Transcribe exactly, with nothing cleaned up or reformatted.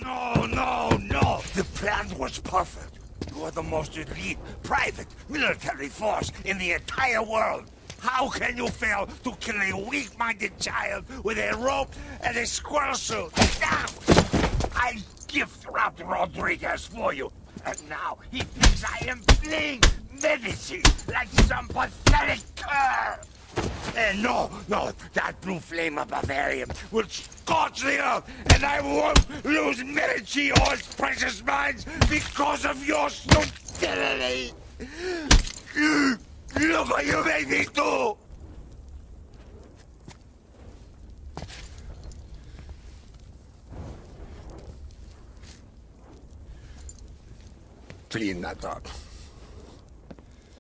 No, no, no! The plan was perfect. You are the most elite private military force in the entire world. How can you fail to kill a weak-minded child with a rope and a squirrel suit? Now, I gift wrapped Rodriguez for you, and now he thinks I am playing Medici like some pathetic cur. And no, no, that blue flame of Bavarian will scorch the earth, and I won't lose Medici or his precious mines because of your stupidity. Look what you made me do! Clean that up.